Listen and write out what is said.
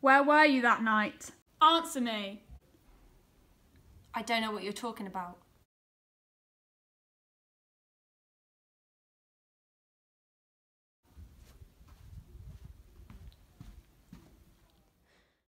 Where were you that night? Answer me. I don't know what you're talking about.